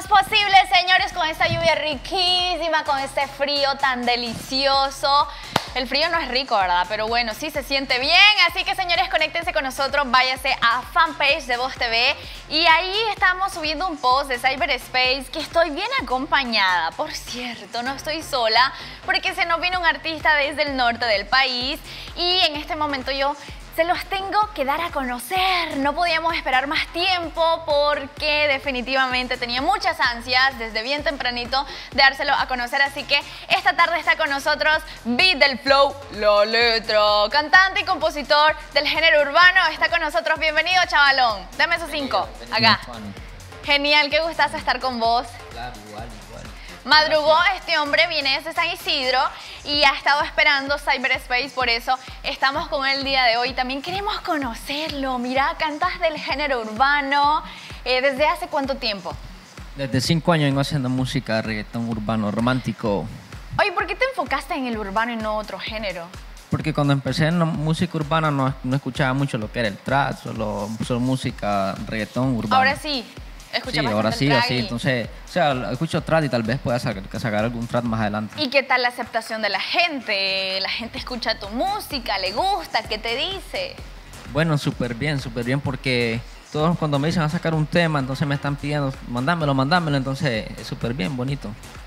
es posible, señores, con esta lluvia riquísima, con este frío tan delicioso. El frío no es rico, ¿verdad? Pero bueno, sí se siente bien. Así que, señores, conéctense con nosotros. Váyase a fanpage de Voz TV. Y ahí estamos subiendo un post de Cyberspace que estoy bien acompañada. Por cierto, no estoy sola porque se nos viene un artista desde el norte del país. Y en este momento yo se los tengo que dar a conocer. No podíamos esperar más tiempo porque definitivamente tenía muchas ansias desde bien tempranito de dárselo a conocer. Así que esta tarde está con nosotros Beat del Flow, La Letra, cantante y compositor del género urbano. Está con nosotros. Bienvenido, chavalón. Dame esos 5. Acá. Genial, qué gustazo estar con vos. Claro, igual. Madrugó este hombre, viene desde San Isidro y ha estado esperando Cyberspace, por eso estamos con él el día de hoy. También queremos conocerlo. Mira, cantas del género urbano. ¿Desde hace cuánto tiempo? Desde 5 años vengo haciendo música, reggaetón urbano, romántico. Oye, ¿por qué te enfocaste en el urbano y no otro género? Porque cuando empecé en la música urbana no escuchaba mucho lo que era el trap, solo música, reggaetón urbano. Ahora sí. Sí, ahora sí, así. Entonces, o sea, escucho trap y tal vez pueda sacar algún trap más adelante. ¿Y qué tal la aceptación de la gente? ¿La gente escucha tu música? ¿Le gusta? ¿Qué te dice? Bueno, súper bien, porque todos cuando me dicen a sacar un tema, entonces me están pidiendo, mandámelo, entonces es súper bien, bonito.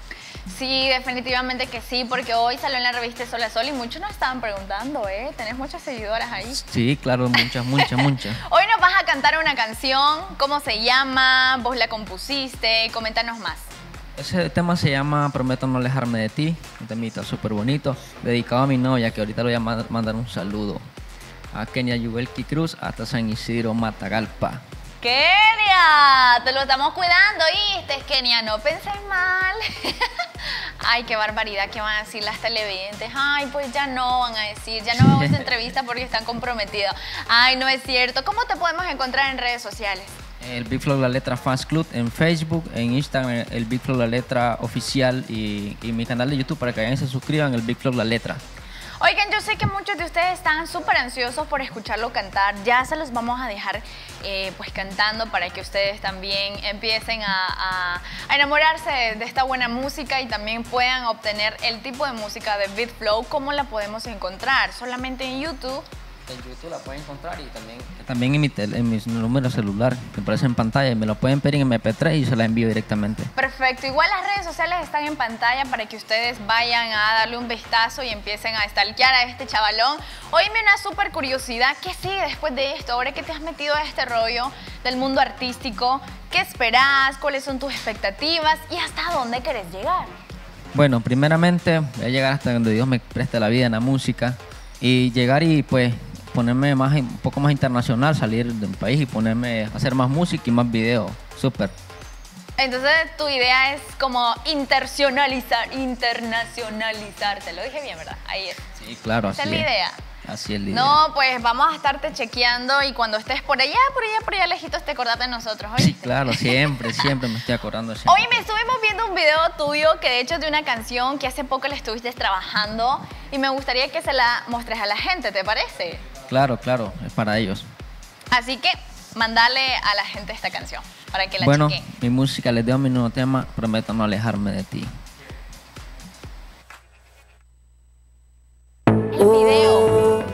Sí, definitivamente que sí, porque hoy salió en la revista Sol a Sol y muchos nos estaban preguntando, ¿Tenés muchas seguidoras ahí? Sí, claro, muchas. Hoy nos vas a cantar una canción, ¿cómo se llama? ¿Vos la compusiste? Coméntanos más. Ese tema se llama Prometo no alejarme de ti, un temita súper bonito, dedicado a mi novia, que ahorita le voy a mandar un saludo. A Kenia Yubelki Cruz, hasta San Isidro, Matagalpa. ¡Kenia! Te lo estamos cuidando, ¿oíste, Kenia? No penses mal. Ay, qué barbaridad, ¿qué van a decir las televidentes? Ay, pues ya no van a decir, ya no vamos a entrevista porque están comprometidos. Ay, no es cierto. ¿Cómo te podemos encontrar en redes sociales? El Big Flow La Letra Fans Club en Facebook, en Instagram, el Big Flow La Letra Oficial y mi canal de YouTube para que vayan y se suscriban, el Big Flow La Letra. Oigan, yo sé que muchos de ustedes están súper ansiosos por escucharlo cantar. Ya se los vamos a dejar pues cantando para que ustedes también empiecen a enamorarse de esta buena música y también puedan obtener el tipo de música de Beat Flow. ¿Cómo la podemos encontrar? Solamente en YouTube. En YouTube la pueden encontrar y también en mi número celular, que aparece en pantalla, y me lo pueden pedir en MP3 y se la envío directamente. Perfecto. Igual las redes sociales están en pantalla para que ustedes vayan a darle un vistazo y empiecen a stalkear a este chavalón. Oíme una súper curiosidad. ¿Qué sigue después de esto? Ahora que te has metido a este rollo del mundo artístico, ¿qué esperas? ¿Cuáles son tus expectativas? ¿Y hasta dónde querés llegar? Bueno, primeramente voy a llegar hasta donde Dios me preste la vida en la música y llegar y pues ponerme un poco más internacional, salir del país y ponerme a hacer más música y más videos. Súper. Entonces tu idea es como internacionalizar. Te lo dije bien, ¿verdad? Ahí es. Sí, claro, así es. ¿Esa es la idea? Así es la idea. No, pues vamos a estarte chequeando y cuando estés por allá lejitos te acordás de nosotros, ¿oíste? Sí, claro, siempre me estoy acordando. Hoy me estuvimos viendo un video tuyo que de hecho es de una canción que hace poco le estuviste trabajando y me gustaría que se la muestres a la gente, ¿te parece? Claro, es para ellos. Así que mandale a la gente esta canción para que la chequen. Bueno, mi música, les doy mi nuevo tema, Prometo no alejarme de ti. El video.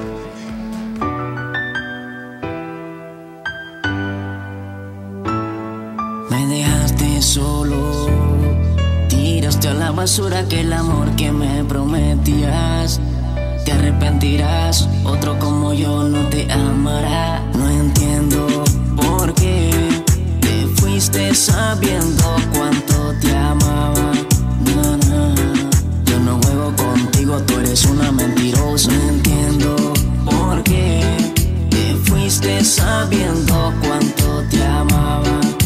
Me dejaste solo, tiraste a la basura aquel amor que me prometías. Te arrepentirás, otro como yo no te amará. No entiendo por qué te fuiste sabiendo cuánto te amaba. Yo no juego contigo, tú eres una mentirosa. No entiendo por qué te fuiste sabiendo cuánto te amaba.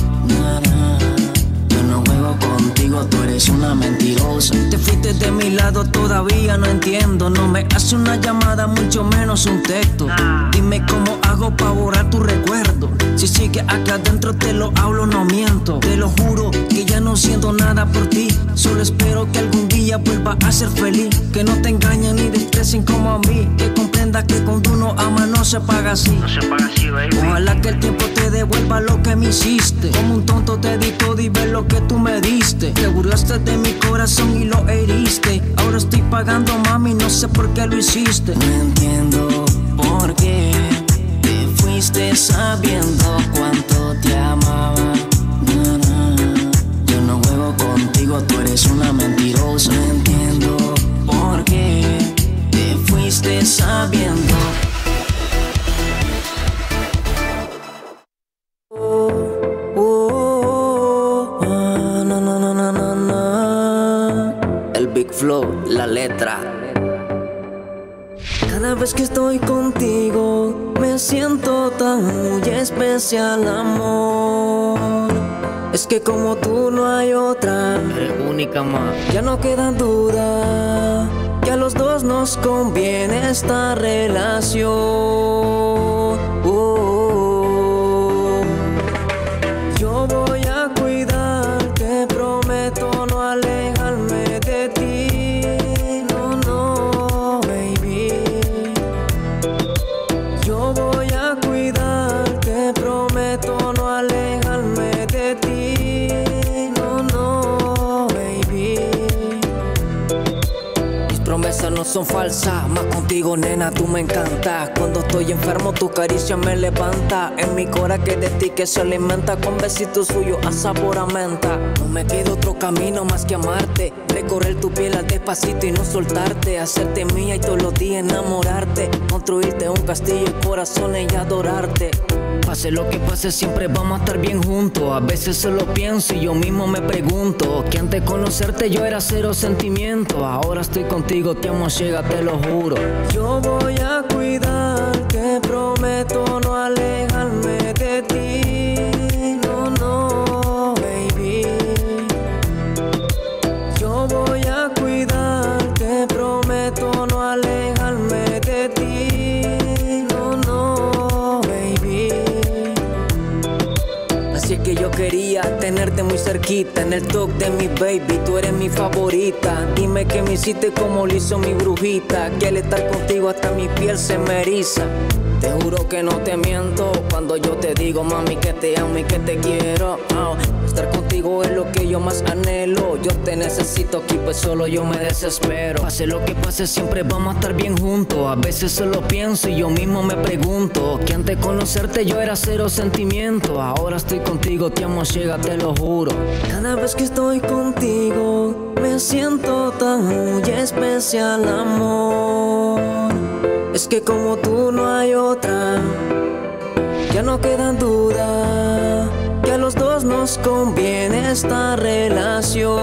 Yo no juego contigo, tú eres una mentirosa. Te fuiste de mi lado, todavía no entiendo. No me hace una llamada, mucho menos un texto. Dime cómo hago para borrar tu recuerdo. Si sigue acá adentro te lo hablo, no miento. Te lo juro que ya no siento nada por ti. Solo espero que algún día vuelva a ser feliz. Que no te engañen ni desprecien como a mí. Que comprendas que cuando uno ama no se paga así. No se paga así, baby. Ojalá que el tiempo te devuelva lo que me hiciste. Como un tonto te di todo y ves lo que abusaste de mi corazón y lo heriste. Ahora estoy pagando, mami, no sé por qué lo hiciste. No entiendo por qué te fuiste sabiendo cuánto te amaba. Yo no juego contigo, tú eres una mentirosa. No entiendo por qué te fuiste sabiendo. El Big Flow, la letra. Cada vez que estoy contigo me siento tan muy especial, amor. Es que como tú no hay otra. Eres única, más. Ya no queda duda que a los dos nos conviene esta relación. Yo voy a cuidarte, prometo no alejarme de ti. No, no, baby. Yo voy a cuidarte, prometo no alejarme de ti. No, no, baby. Mis promesas no son falsas, más contigo, nena, tú me encantas. Cuando estoy enfermo, tu caricia me levanta. En mi cora que de ti que se alimenta, con besitos suyos a sabor a menta. No me queda otro camino más que amarte, recorrer tu piel al despacito y no soltarte, hacerte mía y todos los días enamorarte, construirte un castillo y corazones y adorarte. Pase lo que pase, siempre vamos a estar bien juntos. A veces solo pienso y yo mismo me pregunto que antes de conocerte yo era cero sentimiento. Ahora estoy contigo, te amo ciega, te lo juro. Yo voy a cuidarte, prometo no alejarme de ti. No, no, baby. Yo voy a cuidarte, prometo no alejarme de ti. No, no, baby. Así que yo quería tenerte muy cerquita, en el top de mi baby, tú eres mi favorita. Dime que me hiciste como lo hizo mi brujita, que al estar contigo hasta mi piel se me eriza. Te juro que no te miento cuando yo te digo, mami, que te amo y que te quiero. Estar contigo es lo que yo más anhelo. Yo te necesito aquí, pues solo yo me desespero. Pase lo que pase, siempre vamos a estar bien juntos. A veces solo pienso y yo mismo me pregunto que antes de conocerte yo era cero sentimiento. Ahora estoy contigo, te amo ciega, te lo juro. Cada vez que estoy contigo me siento tan muy especial, amor. Es que como tú no hay otra. Ya no queda duda que a los dos nos conviene esta relación.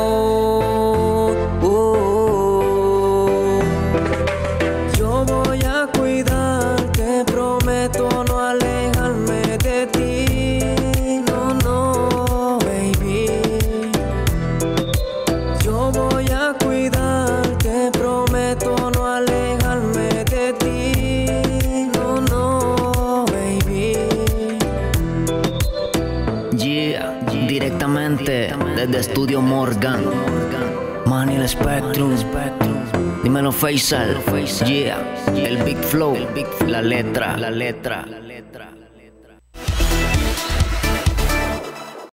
Yo voy a cuidarte, prometo no alejarme de ti. No, no, baby. Yo voy a cuidarte, prometo no alejarme de ti. No, no, baby. Yeah, directamente desde Estudio Morgan, Manny el Spectrum. Dímelo Faisal, yeah, el Big Flow, la letra.